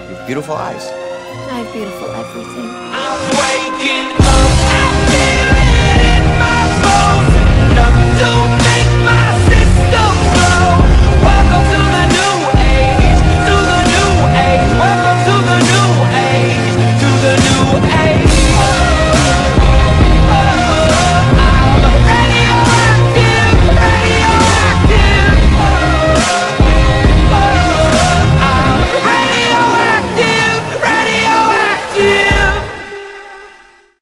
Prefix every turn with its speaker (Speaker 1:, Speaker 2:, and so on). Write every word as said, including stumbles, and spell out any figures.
Speaker 1: You have beautiful eyes.
Speaker 2: I have beautiful everything.
Speaker 3: I'm waking up.